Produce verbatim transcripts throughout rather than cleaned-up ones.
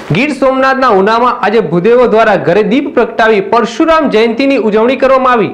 ગીર સોમનાથના ઉનામાં આજે ભૂદેવો દ્વારા ઘરે દીપ પ્રગટાવી પરશુરામ જયંતીની ઉજવણી કરવામાં આવી।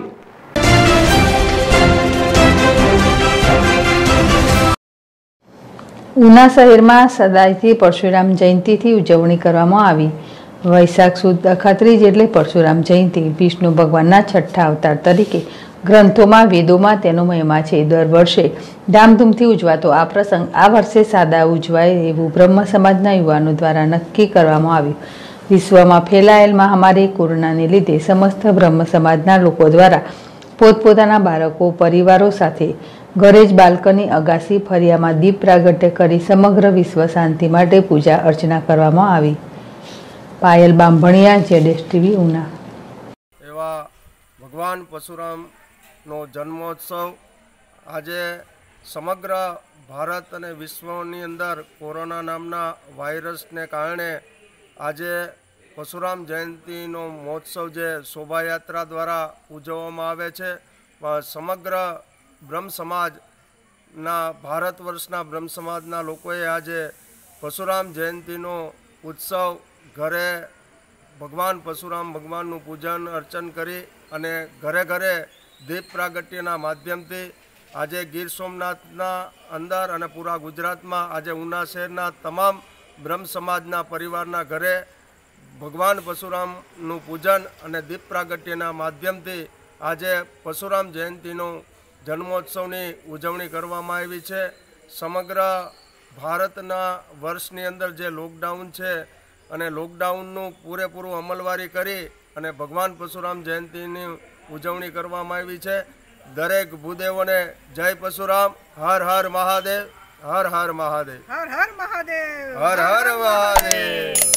ઉના શહેરમાં સદાયથી પરશુરામ જયંતીથી ઉજવણી કરવામાં આવી। વૈશાખ સુદ અખાત્રીજ એટલે પરશુરામ જયંતી વિષ્ણુ ભગવાનના છઠ્ઠા અવતાર તરીકે ગ્રંથોમાં વેદોમાં તેનો મહિમા છે। દર વર્ષે ધામધૂમથી ઉજવાતો આ પ્રસંગ આ વર્ષે સાદા ઉજવાય એવું બ્રહ્મ સમાજના યુવાનો દ્વારા નક્કી કરવામાં આવ્યું। વિશ્વમાં ફેલાયેલ મહામારી કોરોનાને લીધે સમસ્ત બ્રહ્મ સમાજના લોકો દ્વારા પોતપોતાના બાળકો પરિવારો સાથે ઘરે જ બાલ્કની અગાસી ફરિયામાં દીપ પ્રાગટ્ય કરી સમગ્ર વિશ્વ શાંતિ માટે પૂજા અર્ચના કરવામાં આવી। પાયલ બાંભણિયા, જેડેશ ટીવી, ઉના। એવા ભગવાન પરશુરામનો જન્મોત્સવ આજે સમગ્ર ભારત અને વિશ્વની અંદર કોરોના નામના વાયરસને કારણે આજે પરશુરામ જયંતીનો મહોત્સવ જે શોભાયાત્રા દ્વારા ઉજવવામાં આવે છે। સમગ્ર બ્રહ્મ સમાજના ભારત વર્ષના બ્રહ્મ સમાજના લોકોએ આજે પરશુરામ જયંતીનો ઉત્સવ ઘરે ભગવાન પરશુરામ ભગવાનનું પૂજન અર્ચન કરી અને ઘરે ઘરે દીપ પ્રાગટ્યના માધ્યમથી આજે ગીર સોમનાથના અંદર અને પૂરા ગુજરાતમાં આજે ઉના શહેરના તમામ બ્રહ્મ સમાજના પરિવારના ઘરે ભગવાન પરશુરામનું પૂજન અને દીપ પ્રાગટ્યના માધ્યમથી આજે પરશુરામ જયંતીનો જન્મોત્સવની ઉજવણી કરવામાં આવી છે। સમગ્ર ભારતના વર્ષની અંદર જે લોકડાઉન છે અને લોકડાઉનનું પૂરેપૂરું અમલવારી કરી અને ભગવાન પરશુરામ જયંતીની ઉજવણી કરવામાં આવી છે। દરેક ભૂદેવોને જય પરશુરામ, હર હર મહાદેવ, હર હર મહાદેવ, હર હર મહાદેવ, હર હર મહાદેવ।